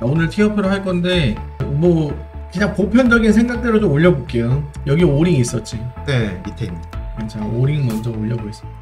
오늘 티어표를 할 건데 뭐 그냥 보편적인 생각대로 좀 올려볼게요. 여기 오링 있었지? 네, 밑에 있는. 자, 오링 먼저 올려보겠습니다.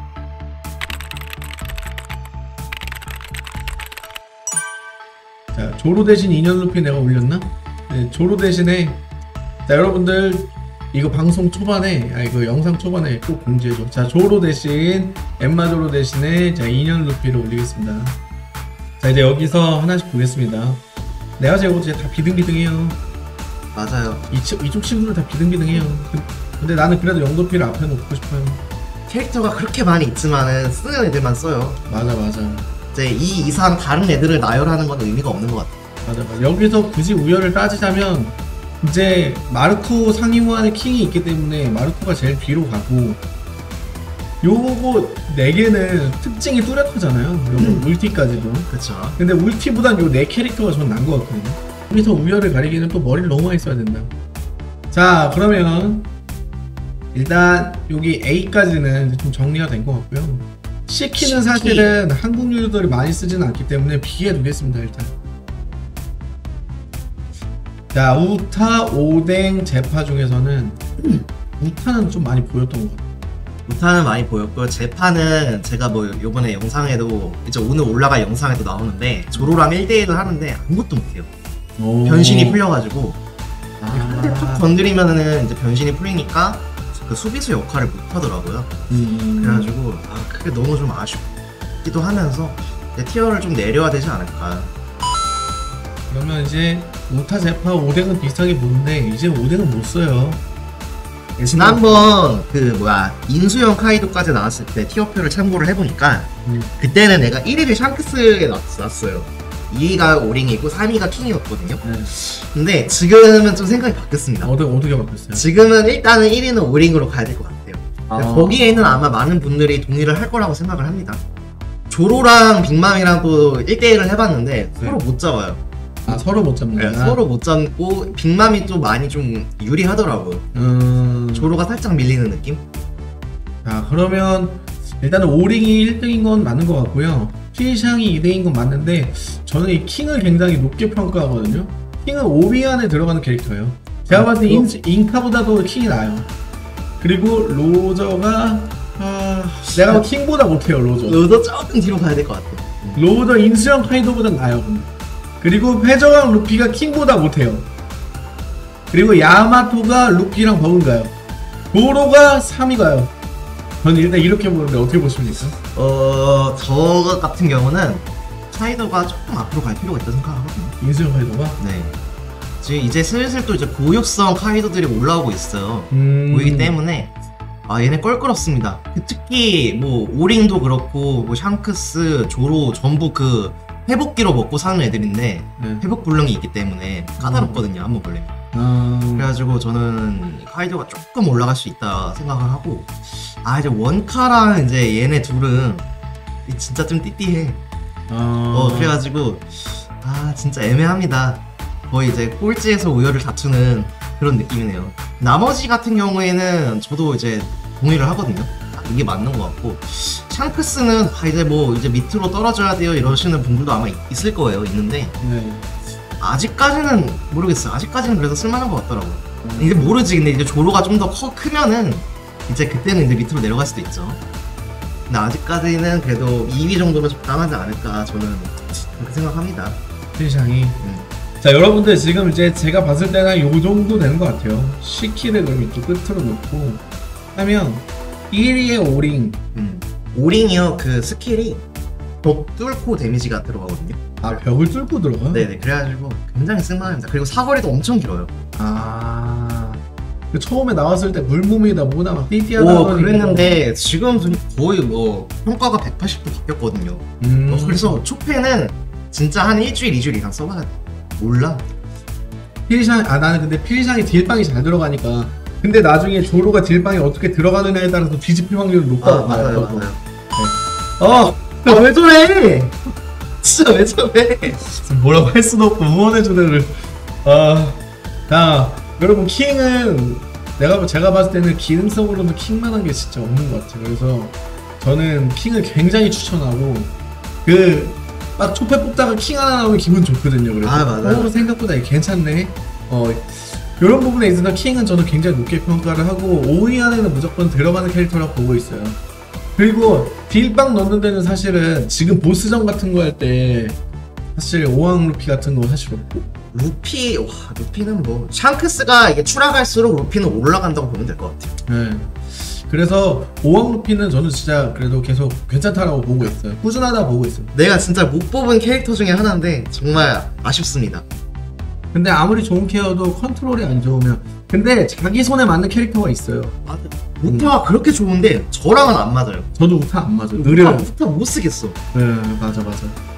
자, 조로 대신 2년 루피 내가 올렸나? 네, 조로 대신에 자, 여러분들 이거 방송 초반에 이거 영상 초반에 꼭 공지해줘. 자, 조로 대신 엠마 조로 대신에 자 2년 루피를 올리겠습니다. 자, 이제 여기서 하나씩 보겠습니다. 내가 제가 이제 다 비등비등해요. 맞아요. 이쪽 친구들 다 비등비등해요. 근데 나는 그래도 영도피를 앞에 놓고 싶어요. 캐릭터가 그렇게 많이 있지만은 쓰는 애들만 써요. 맞아. 이제 이 이상 다른 애들을 나열하는 건 의미가 없는 것 같아. 맞아. 여기서 굳이 우열을 따지자면 이제 마르코 상위호환의 킹이 있기 때문에 마르코가 제일 뒤로 가고 요거 4개는 특징이 뚜렷하잖아요. 요거 울티까지도. 그쵸. 근데 울티보단 요 4캐릭터가 전 나은 것 같거든요. 여기서 우열을 가리기는 또 머리를 너무 많이 써야 된다. 자, 그러면 일단 여기 A까지는 좀 정리가 된 것 같고요. C키는 사실은 한국 유저들이 많이 쓰지는 않기 때문에 B에 두겠습니다. 일단 자, 우타, 오뎅, 제파 중에서는 우타는 좀 많이 보였던 것 같아요. 우타는 많이 보였고요. 제파는 제가 뭐 요번에 영상에도 이제 오늘 올라갈 영상에도 나오는데 조로랑 1대1을 하는데 아무것도 못해요. 변신이 풀려가지고 한대 툭 건드리면은 이제 변신이 풀리니까 그 수비수 역할을 못하더라고요. 그래가지고 그게 너무 좀 아쉽기도 하면서 티어를 좀 내려야 되지 않을까. 그러면 이제 우타, 제파, 오뎅은 비슷하게 보는데 이제 오뎅은 못 써요. 지난번 그 인수형 카이도까지 나왔을 때 티어표를 참고를 해보니까 그때는 내가 1위를 샹크스에 놨어요. 2위가 오링이고 3위가 킹이었거든요. 근데 지금은 좀 생각이 바뀌었습니다. 어떻게 바뀌었어요? 지금은 일단은 1위는 오링으로 가야 될 것 같아요. 거기에는 아마 많은 분들이 동의를 할 거라고 생각을 합니다. 조로랑 빅맘이랑 또 1대1을 해봤는데 서로 못 잡아요. 서로 못 잡는 거야? 서로 못 잡고 빅맘이 또 많이 좀 유리하더라고요. 조로가 살짝 밀리는 느낌? 자, 그러면 일단은 오링이 1등인 건 맞는 것 같고요. 피샹이 2등인 건 맞는데 저는 이 킹을 굉장히 높게 평가하거든요. 킹은 5위 안에 들어가는 캐릭터예요. 제가 봤을 때 인카보다도 킹이 나아요. 그리고 로저가 내가 킹보다 못해요. 로저 조금 뒤로 가야 될 것 같아. 로저 인수형 카이도보다 나아요. 그리고 회저랑 루피가 킹보다 못해요. 그리고 야마토가 루피랑 버금가요. 도로가 3위 가요. 저는 일단 이렇게 보는데 어떻게 보십니까? 저 같은 경우는 카이도가 조금 앞으로 갈 필요가 있다고 생각하거든요. 인수형 카이도가? 네. 지금 이제 슬슬 또 이제 고육성 카이도들이 올라오고 있어요. 보이기 때문에 얘네 껄끄럽습니다. 특히 뭐 오링도 그렇고 뭐 샹크스, 조로 전부 그 회복기로 먹고 사는 애들인데 회복 불능이 있기 때문에 까다롭거든요. 한번 걸리면. 그래가지고 저는 카이도가 조금 올라갈 수 있다 생각을 하고 이제 원카랑 이제 얘네 둘은 진짜 좀 띠띠해. 그래가지고 진짜 애매합니다. 거의 이제 꼴찌에서 우열을 다투는 그런 느낌이네요. 나머지 같은 경우에는 저도 이제 동의를 하거든요. 이게 맞는 것 같고 샹크스는 이제 밑으로 떨어져야 돼요 이러시는 분들도 아마 있을 거예요. 있는데 아직까지는 모르겠어요. 아직까지는 그래도 쓸만한 것 같더라고요. 이제 모르지. 근데 이제 조로가 좀 더 크면은 이제 그때는 이제 밑으로 내려갈 수도 있죠. 근데 아직까지는 그래도 2위 정도면 적당하지 않을까 저는 그렇게 생각합니다. 피샹이. 자, 여러분들 지금 이제 제가 봤을 때는 요 정도 되는 것 같아요. 시키를 그럼 이쪽 끝으로 놓고 하면 1위에 오링. 오링이요. 그 스킬이 벽 뚫고 데미지가 들어가거든요. 벽을 뚫고 들어가요? 네네. 그래가지고 굉장히 쓸만합니다. 그리고 사거리도 엄청 길어요. 처음에 나왔을 때 물몸이다 뭐다 막 띠띠하다 그랬는데 지금 거의 뭐 평가가 180도 바뀌었거든요. 그래서 초패는 진짜 한 일주일, 2주일 이상 써봐야 돼. 몰라. 필샹, 나는 근데 필샹이 딜빵이 잘 들어가니까. 근데 나중에 조로가 딜빵이 어떻게 들어가느냐에 따라서 뒤집힐 확률은 높다고 봐요. 맞아요. 왜 저래? 진짜 왜 저래? 뭐라고 할 수도 없고 응원해주는 자, 여러분 킹은 제가 봤을 때는 기능성으로는 킹만한 게 진짜 없는 것 같아요. 그래서 저는 킹을 굉장히 추천하고 막 초패 뽑다가 킹 하나 나오면 기분 좋거든요. 그래서 아, 맞아요. 생각보다 괜찮네. 이런 부분에 있어서 킹은 저는 굉장히 높게 평가를 하고 5위 안에는 무조건 들어가는 캐릭터라고 보고 있어요. 그리고 딜빵 넣는 데는 사실은 지금 보스전 같은 거 할 때 사실 5왕 루피 같은 거 사실 없고, 루피는 뭐 샹크스가 이게 추락할수록 루피는 올라간다고 보면 될 것 같아요. 네. 그래서 5왕 루피는 저는 진짜 그래도 계속 괜찮다라고 보고 있어요. 꾸준하다 보고 있어요. 내가 진짜 못 뽑은 캐릭터 중에 하나인데 정말 아쉽습니다. 근데 아무리 좋은 케어도 컨트롤이 안 좋으면, 근데 자기 손에 맞는 캐릭터가 있어요. 맞아. 우타가 그렇게 좋은데 저랑은 안 맞아요. 저도 우타 안 맞아요. 느려요. 우타 못 쓰겠어. 네, 맞아.